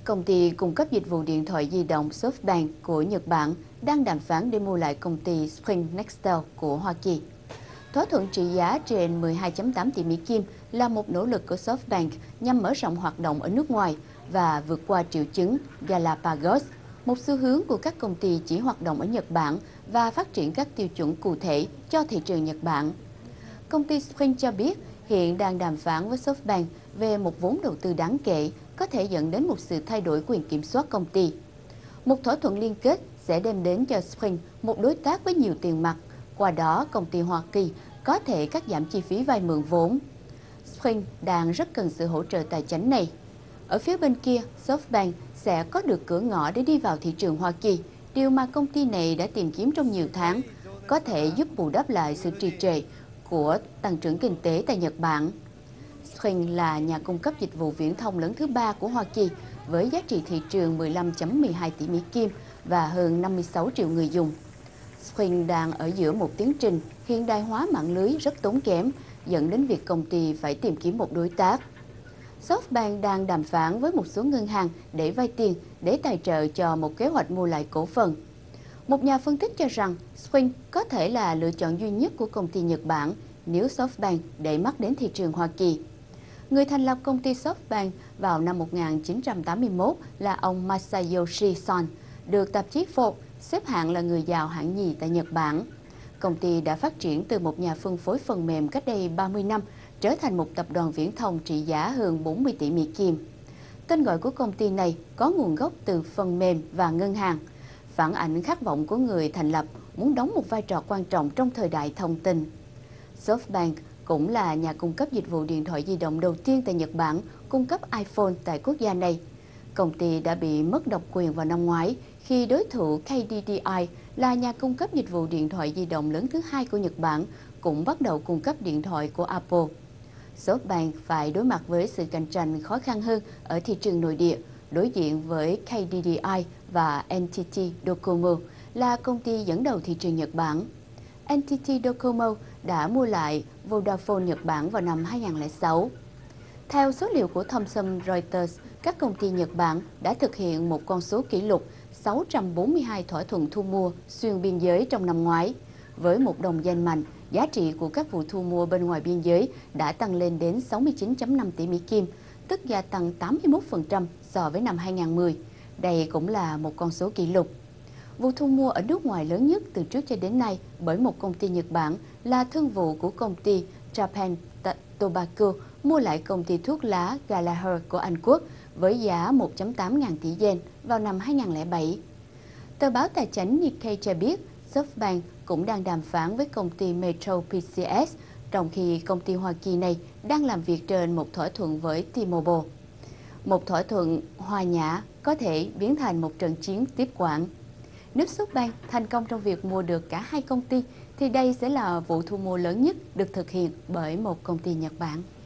Công ty cung cấp dịch vụ điện thoại di động SoftBank của Nhật Bản đang đàm phán để mua lại công ty Sprint Nextel của Hoa Kỳ. Thỏa thuận trị giá trên 12,8 tỷ Mỹ Kim là một nỗ lực của SoftBank nhằm mở rộng hoạt động ở nước ngoài và vượt qua triệu chứng Galapagos, một xu hướng của các công ty chỉ hoạt động ở Nhật Bản và phát triển các tiêu chuẩn cụ thể cho thị trường Nhật Bản. Công ty Sprint cho biết hiện đang đàm phán với SoftBank về một vốn đầu tư đáng kể có thể dẫn đến một sự thay đổi quyền kiểm soát công ty. Một thỏa thuận liên kết sẽ đem đến cho Sprint một đối tác với nhiều tiền mặt, qua đó công ty Hoa Kỳ có thể cắt giảm chi phí vay mượn vốn. Sprint đang rất cần sự hỗ trợ tài chính này. Ở phía bên kia, SoftBank sẽ có được cửa ngõ để đi vào thị trường Hoa Kỳ, điều mà công ty này đã tìm kiếm trong nhiều tháng, có thể giúp bù đắp lại sự trì trệ của tăng trưởng kinh tế tại Nhật Bản. Sprint là nhà cung cấp dịch vụ viễn thông lớn thứ ba của Hoa Kỳ với giá trị thị trường 15,12 tỷ Mỹ Kim và hơn 56 triệu người dùng. Sprint đang ở giữa một tiến trình hiện đại hóa mạng lưới rất tốn kém, dẫn đến việc công ty phải tìm kiếm một đối tác. SoftBank đang đàm phán với một số ngân hàng để vay tiền để tài trợ cho một kế hoạch mua lại cổ phần. Một nhà phân tích cho rằng Sprint có thể là lựa chọn duy nhất của công ty Nhật Bản nếu SoftBank để mắt đến thị trường Hoa Kỳ. Người thành lập công ty SoftBank vào năm 1981 là ông Masayoshi Son, được tạp chí Forbes xếp hạng là người giàu hạng nhì tại Nhật Bản. Công ty đã phát triển từ một nhà phân phối phần mềm cách đây 30 năm, trở thành một tập đoàn viễn thông trị giá hơn 40 tỷ Mỹ Kim. Tên gọi của công ty này có nguồn gốc từ phần mềm và ngân hàng, phản ánh khát vọng của người thành lập muốn đóng một vai trò quan trọng trong thời đại thông tin. SoftBank cũng là nhà cung cấp dịch vụ điện thoại di động đầu tiên tại Nhật Bản cung cấp iPhone tại quốc gia này. Công ty đã bị mất độc quyền vào năm ngoái khi đối thủ KDDI là nhà cung cấp dịch vụ điện thoại di động lớn thứ hai của Nhật Bản cũng bắt đầu cung cấp điện thoại của Apple. SoftBank phải đối mặt với sự cạnh tranh khó khăn hơn ở thị trường nội địa, đối diện với KDDI và NTT Docomo là công ty dẫn đầu thị trường Nhật Bản. NTT Docomo đã mua lại Vodafone Nhật Bản vào năm 2006. Theo số liệu của Thomson Reuters, các công ty Nhật Bản đã thực hiện một con số kỷ lục 642 thỏa thuận thu mua xuyên biên giới trong năm ngoái. Với một đồng danh mạnh, giá trị của các vụ thu mua bên ngoài biên giới đã tăng lên đến 69,5 tỷ Mỹ Kim, tức gia tăng 81% so với năm 2010. Đây cũng là một con số kỷ lục. Vụ thu mua ở nước ngoài lớn nhất từ trước cho đến nay bởi một công ty Nhật Bản là thương vụ của công ty Japan Tobacco mua lại công ty thuốc lá Gallagher của Anh Quốc với giá 1,8 ngàn tỷ yen vào năm 2007. Tờ báo tài chính Nikkei cho biết SoftBank cũng đang đàm phán với công ty Metro PCS, trong khi công ty Hoa Kỳ này đang làm việc trên một thỏa thuận với T-Mobile. Một thỏa thuận hòa nhã có thể biến thành một trận chiến tiếp quản. Nếu SoftBank thành công trong việc mua được cả hai công ty, thì đây sẽ là vụ thu mua lớn nhất được thực hiện bởi một công ty Nhật Bản.